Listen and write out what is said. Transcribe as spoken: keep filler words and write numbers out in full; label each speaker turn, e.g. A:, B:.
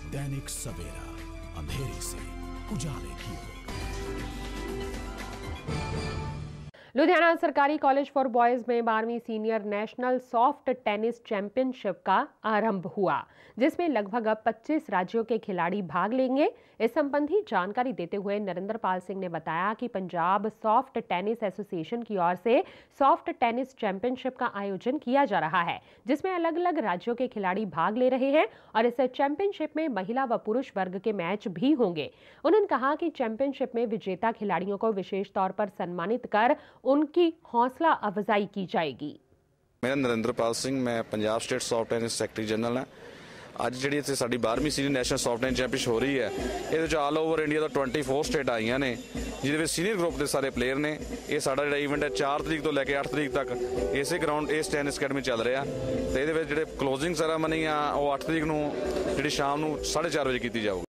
A: दैनिक सवेरा, अंधेरे से उजाले की ओर।
B: लुधियाना सरकारी कॉलेज फॉर बॉयज में बारहवीं senior national soft tennis championship का आरंभ हुआ, जिसमें लगभग अब पच्चीस राज्यों के खिलाड़ी भाग लेंगे। इस संबंधी जानकारी देते हुए नरेंद्र पाल सिंह ने बताया कि पंजाब सॉफ्ट टेनिस एसोसिएशन की ओर से सॉफ्ट टेनिस चैंपियनशिप का आयोजन किया जा रहा है, जिसमें अलग अलग राज्यों के खिलाड़ी भाग ले रहे हैं और इस चैंपियनशिप में महिला व पुरुष वर्ग के मैच भी होंगे। उन्होंने कहा कि चैंपियनशिप में विजेता खिलाड़ियों को विशेष तौर पर सम्मानित कर उनकी हौसला अफजाई की जाएगी।
C: मेरा नरेंद्र पाल सिंह, मैं Punjab state soft tennis secretary general है। ਅੱਜ ਜਿਹੜੀ ਇੱਥੇ ਸਾਡੀ ਬਾਰਹਵੀਂ senior national soft tennis championship ਹੋ ਰਹੀ ਹੈ, ਇਹਦੇ ਵਿੱਚ ਆਲ ਓਵਰ ਇੰਡੀਆ ਦਾ ਚੌਬੀ ਸਟੇਟ ਆਈਆਂ ਨੇ, ਜਿਹਦੇ ਵਿੱਚ ਸੀਨੀਅਰ ਗਰੁੱਪ ਦੇ ਸਾਰੇ ਪਲੇਅਰ ਨੇ। ਇਹ ਸਾਡਾ ਜਿਹੜਾ ਇਵੈਂਟ ਹੈ ਚਾਰ ਤਰੀਕ ਤੋਂ ਲੈ ਕੇ ਅੱਠ ਤਰੀਕ ਤੱਕ ਇਸੇ ਗਰਾਊਂਡ ਇਸ ਟੈਨਿਸ ਅਕੈਡਮੀ ਚੱਲ ਰਿਹਾ ਤੇ ਇਹਦੇ ਵਿੱਚ ਜਿਹੜੇ ਕਲੋਜ਼ਿੰਗ ਸੈਰਾਮਨੀ ਆ ਉਹ ਅੱਠ ਤਰੀਕ ਨੂੰ ਜਿਹੜੀ ਸ਼ਾਮ ਨੂੰ ਸਾਢੇ ਚਾਰ ਵਜੇ ਕੀਤੀ ਜਾਊਗੀ।